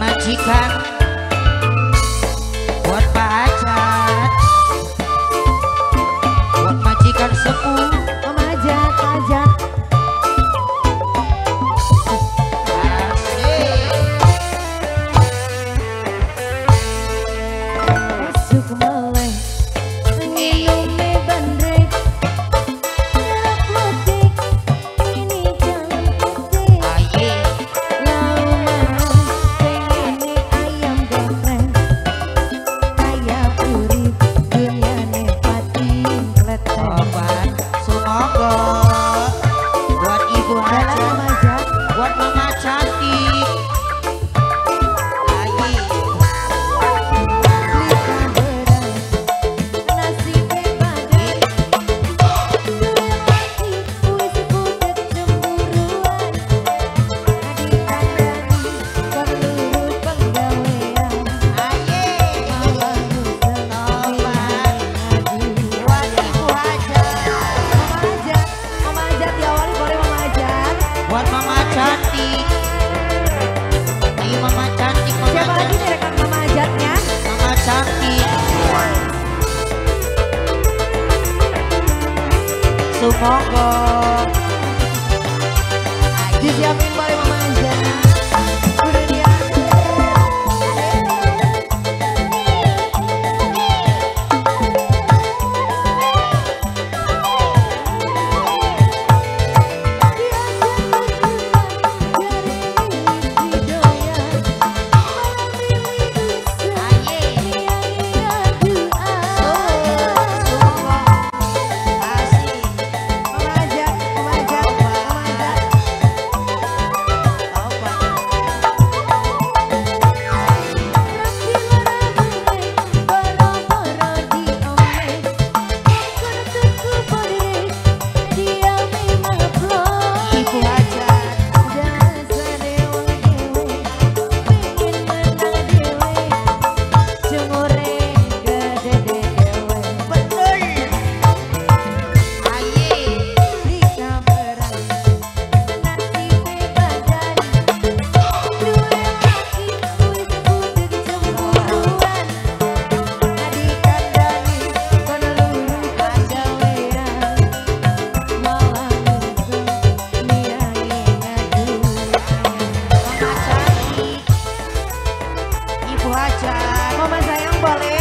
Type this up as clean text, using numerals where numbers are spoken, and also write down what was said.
majikan, buat Pak Hajat, buat majikan sepuh. Mama Hajat, Pak Hajat. Esuk meleh ngilume bandrek, ngelak lodik ini jalan putih. Aye, Lau manung pengene ayam geprek, kaya urip dunyane pati kletek. obat Sumogo, buat Ibu Dalam Hajat, Mama Hajat, buat Mama cantik. Aye, beli kaberan, nasibe badan. Duwe laki wis budek cemburuan, adik kandhani kon lurut penggawean. aye, Malah ngusel obat buat Ibu Hajat, Mama Hajat diawali boleh Mama Hajat. buat Mama cantik. Ayo Mama cantik, Mama Siapa lagi cantik, nih rekan Mama Hajatnya? Mama cantik. Sumogo. Disiapin boleh Mama Hajat. Udah dia. Ibu Hajat, betul. Aye, Mama cantik. Ibu Hajat, Mama sayang boleh